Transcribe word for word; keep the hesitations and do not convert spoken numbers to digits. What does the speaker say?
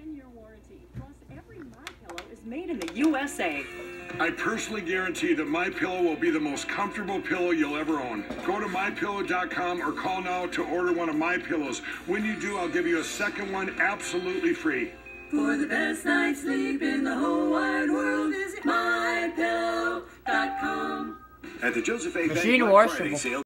ten-year warranty. Plus, every MyPillow is made in the U S A. I personally guarantee that MyPillow will be the most comfortable pillow you'll ever own. Go to my pillow dot com or call now to order one of my pillows. When you do, I'll give you a second one absolutely free. For the best night's sleep in the whole wide world, visit my pillow dot com. At the Joseph A. Machine Bank washable. Black Friday sale.